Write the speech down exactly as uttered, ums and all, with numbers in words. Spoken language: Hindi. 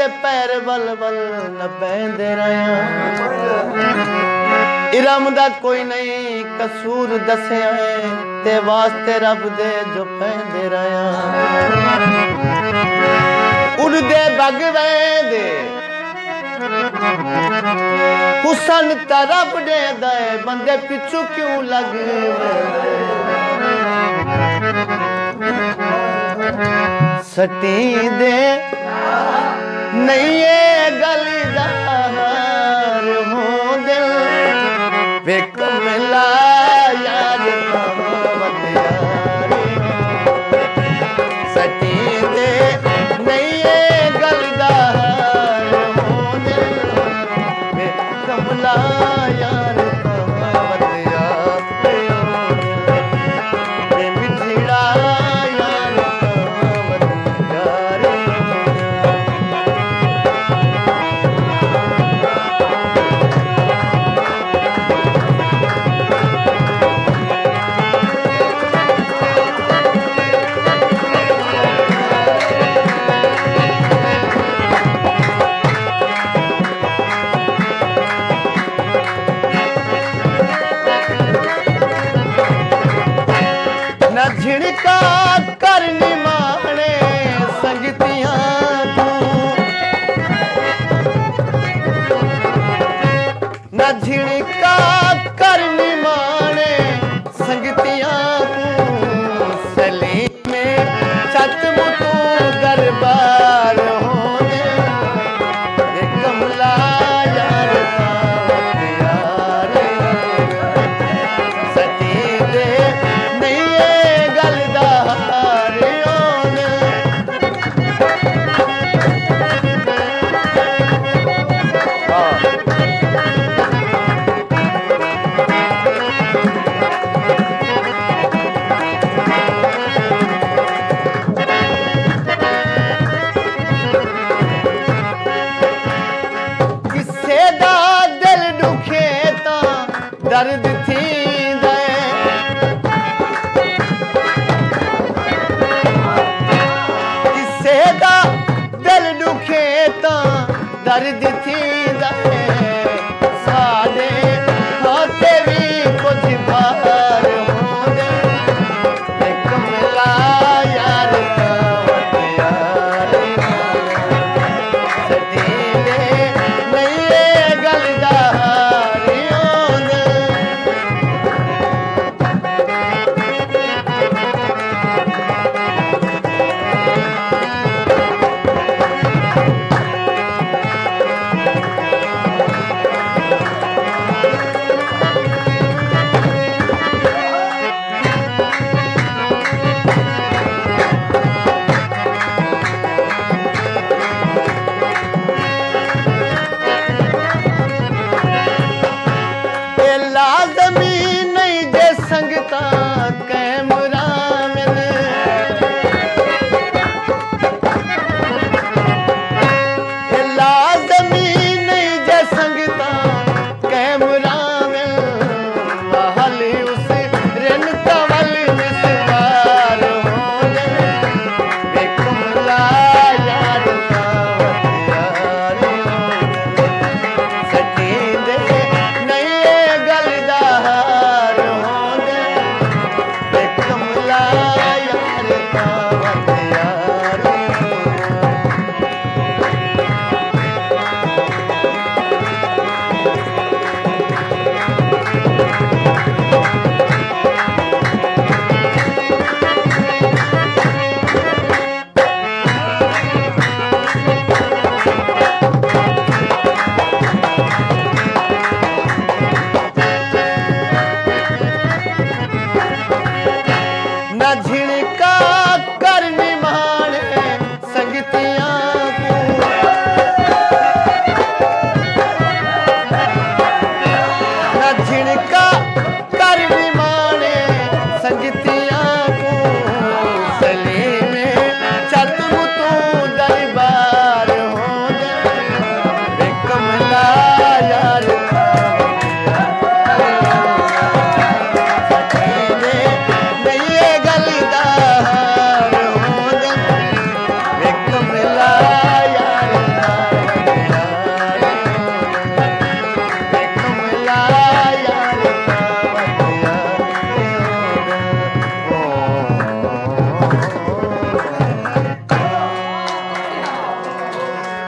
ते पैर बल बल न पैंदे रहा इरम दा कोई नहीं कसूर दसिया है ते वास्ते रब दे जो पैंदे रहा उड़दे बग वेंदे हुसन तरफ दे दे बंदे पिछू क्यों लग सटी दे नहीं ये गलीदार हो दिल वे कमला यार सटी दे नहीं ये गलीदार हो दिल वे कमला यार झिड़का करनी माने संगतियां तू न झिड़का करनी माने संगतियां तू सलीम में छत मुतू दरबार होने वे कमला यार यार सती दे नहीं दर्द थी दे किसे दा दिल दुखे ता दर्द